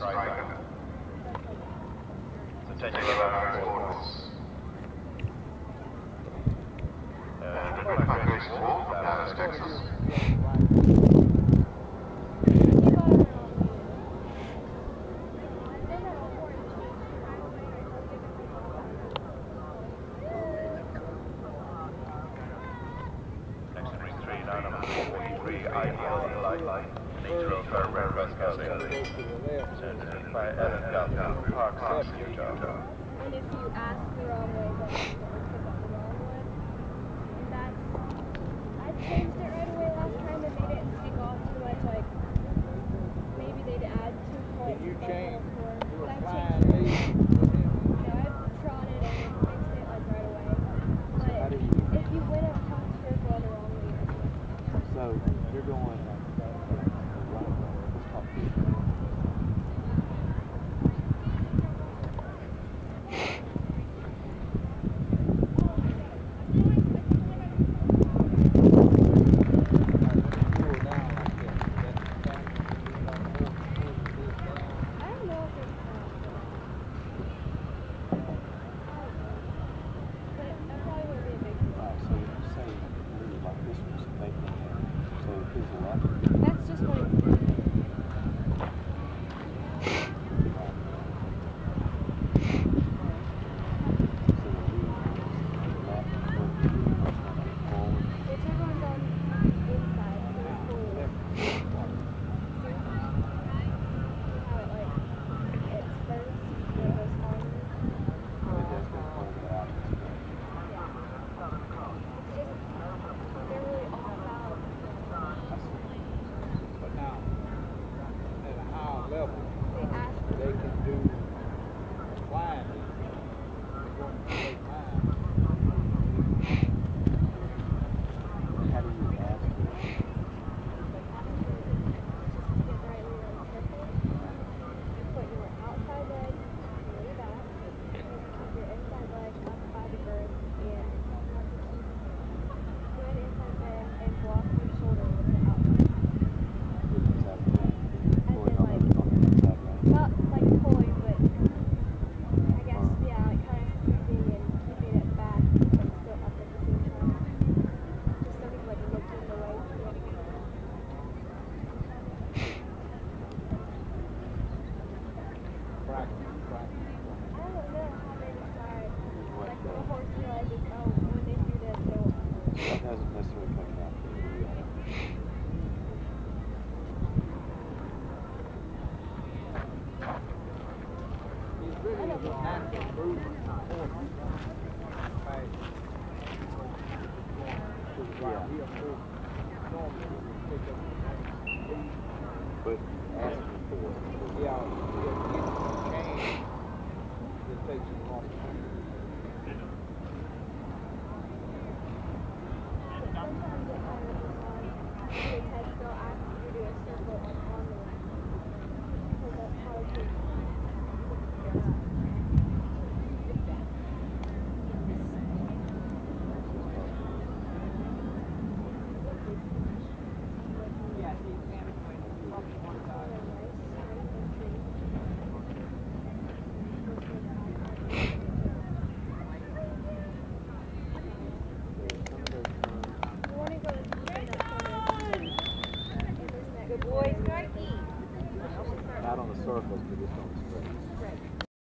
striker. So take your left coordinates. Red Migration Wall from Dallas, Texas. Next 33, now number 43, Ideal Light, Natural Red West Housing. Sent by Evan Young, Park House, Utah. And if you ask the wrong way, then you pick up the wrong one. And that's, I changed it right away last time and they didn't take off too much, like, maybe they'd add 2 points. Did you change? You were I flying changed these. it. Yeah, I trotted and fixed it, like, right away. But if you win a toss for go the wrong way, So you're going right. that's just what it They can do flying. They're going to take time. How do you ask for it? put your outside leg way back, and keep your inside leg up by the girth, and good inside leg, and block your shoulder with the outside. Not like pulling, but I guess, yeah, like kind of squeezing and keeping it back, but still up at the same time. Just sort of like looking away from it. Practice. I don't know how they decide. Like when a horse realizes, oh, when they do this, they'll. That hasn't necessarily come out. I don't know. But asking for it. Yeah, if you change, it takes you long time. Sometimes it kind of decides. The test they'll ask you to do a circle on the line. Because that's how it is. Not on the surface, but just on the straight.